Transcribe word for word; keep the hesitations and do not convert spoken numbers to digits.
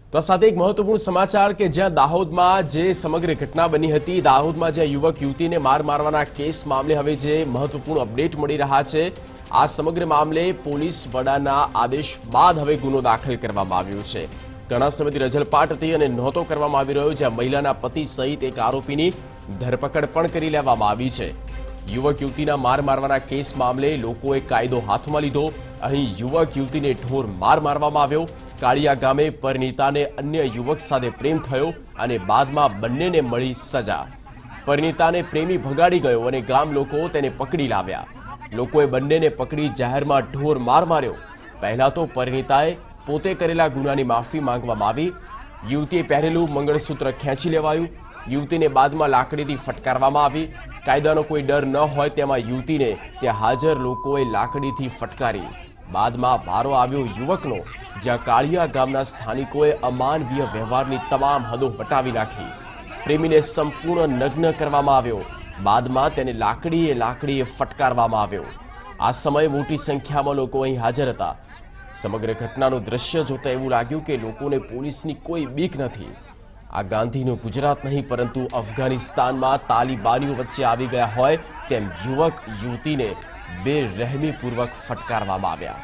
તો આ સાથે એક મહત્વપૂર્ણ સમાચાર કે જ્યાં દાહોદમાં જે સમગ્ર ઘટના બની હતી, દાહોદમાં જે યુવક યુવતીને માર મારવાના કેસ મામલે હવે જે મહત્વપૂર્ણ અપડેટ મળી રહ્યા છે, આ સમગ્ર મામલે પોલીસ વડાના આદેશ બાદ હવે ગુનો દાખલ કરવામાં આવ્યો છે। ઘણા સમયથી રજલપાટ હતી અને નહોતો કરવામાં આવી રહ્યો, જ્યાં મહિલાના પતિ સહિત એક આરોપીની ધરપકડ પણ કરી લેવામાં આવી છે। યુવક યુવતીના માર મારવાના કેસ મામલે લોકોએ કાયદો હાથમાં લીધો। અહીં યુવક યુવતીને ઢોર માર મારવામાં આવ્યો। કાળિયા ગામે પરિણીતાને અન્ય યુવક સાથે પ્રેમ થયો અને બાદમાં બંનેને મળી સજા। પરિણીતાને પ્રેમી ભગાડી ગયો અને ગામ લોકો તેને પકડી લાવ્યા। લોકોએ બંનેને પકડી જાહેરમાં ઢોર માર માર્યો। પહેલા તો પરિણીતાએ પોતે કરેલા ગુનાની માફી માંગવામાં આવી। યુવતીએ પહેરેલું મંગળસૂત્ર ખેંચી લેવાયું। યુવતીને બાદમાં લાકડીથી ફટકારવામાં આવી। કાયદાનો કોઈ ડર ન હોય તેમાં યુવતીને ત્યાં હાજર લોકોએ લાકડીથી ફટકારી। બાદમાં વારો આવ્યો યુવકનો, જ્યાં કાળિયા ગામના સ્થાનિકોએ અમાનવીય વ્યવહારની તમામ હદો વટાવી નાખી। પ્રેમીને સંપૂર્ણ નગ્ન કરવામાં આવ્યો। બાદમાં તેને લાકડીએ લાકડીએ ફટકારવામાં આવ્યો। આ સમયે મોટી સંખ્યામાં લોકો અહીં હાજર હતા। સમગ્ર ઘટનાનું દ્રશ્ય જોતા એવું લાગ્યું કે લોકોને પોલીસની કોઈ બીક નથી। આ ગાંધીનું ગુજરાત નહીં પરંતુ અફઘાનિસ્તાનમાં તાલિબાનીઓ વચ્ચે આવી ગયા હોય તેમ યુવક યુવતીને બેરહેમીપૂર્વક ફટકારવામાં આવ્યા।